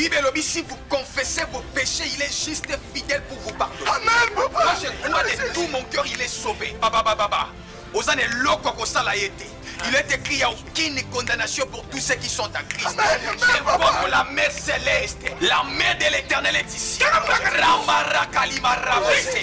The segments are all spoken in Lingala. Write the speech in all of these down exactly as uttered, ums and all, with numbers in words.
Bible lobby, si vous confessez vos péchés, il est juste et fidèle pour vous pardonner. Amen, papa. Moi, je crois de tout mon cœur, il est sauvé. Baba, baba, baba. Osane loko kosala yete. Il est écrit, il n'y a aucune condamnation pour tous ceux qui sont en Christ. J'invoque la mer céleste, la main de l'Éternel est ici. Ramara kalimara bese.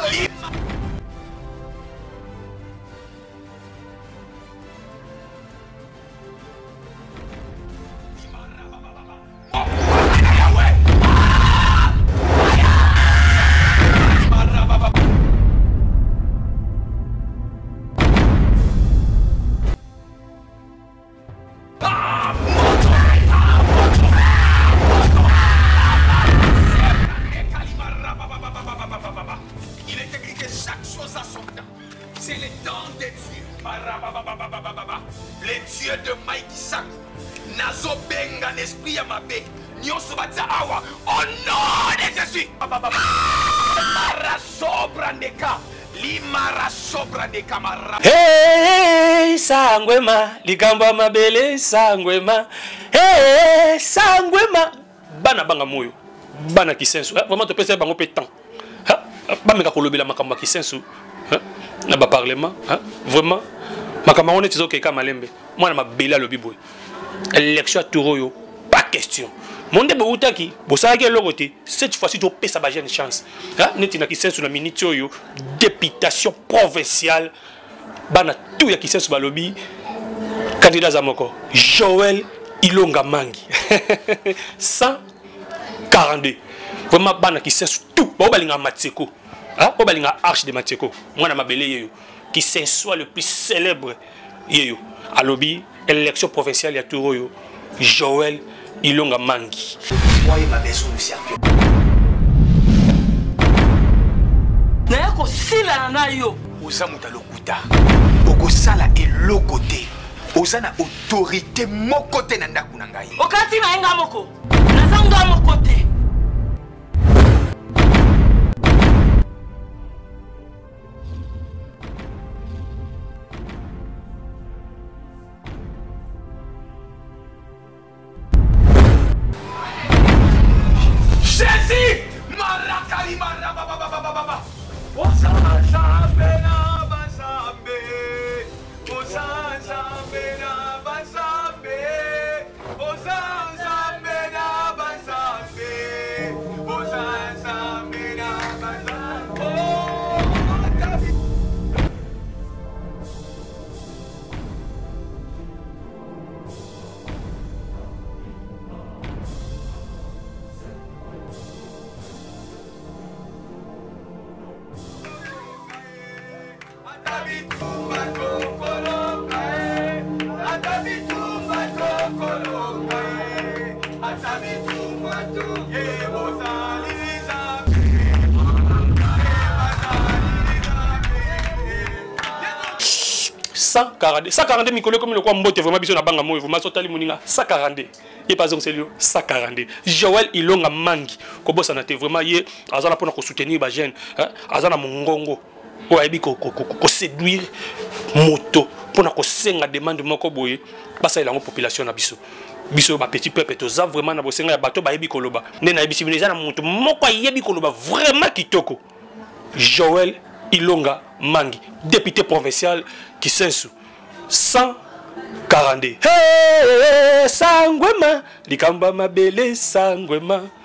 Hey, sangwema, ligamba mabele, sangwema. Hey, sangwema. Bana banga moyo, bana kisensu. Vraiment, tu peux faire bango pétant. Ba meka kolobela makamba kisensu. Na ba parlement, vraiment. Makamba on est toujours quelqu'un malembe. Moi na mabela lobi boy. Élection à Touroyo, pas question. Monde boutaki, bosaki logote. Cette fois-ci tu peux ça ba une chance. Hein, netina kisensu na minute yo, députation provinciale. Bana tout ya kisensu balobi candidat Zamoko Joël Ilonga Mangi cent quarante-deux vraiment bana kisensu tout ba balinga Mateko hein ba balinga arche de Mateko mwana mabele yeyo kisensu le plus célèbre yeyo alobi élection provinciale ya Touroyo Joël Ilonga Mangi moi ma maison de servir na ko sila na yo uzamuta lokuta okosala eloko te oza na autorité moko te na ndako na ngai okati na nga moko nazanga moko te Jésus marakali maraba baba baba baba osana chapena cent quarante-deux cent quarante-deux mikolo comme le quoi mbote vraiment biso na banga moyo vraiment sotali moninga cent quarante-deux et pas donc c'est lui cent quarante-deux Joël Ilonga Mangi ko bossa na te vraiment yé azala pona ko soutenir ba jeune hein azala mongongo o ayebi ko ko séduire moto pona ko senga demande moko boye basa ilango population na biso biso ba petit peuple to za vraiment na bosenga ya bato ba yebi ko loba ne na yebi sibileza na moto moko yebi ko loba vraiment kitoko Joël Ilonga Mangi député provincial Kisensu cent quarante-deux. Hey, sangwema, likamba mabele sangwema.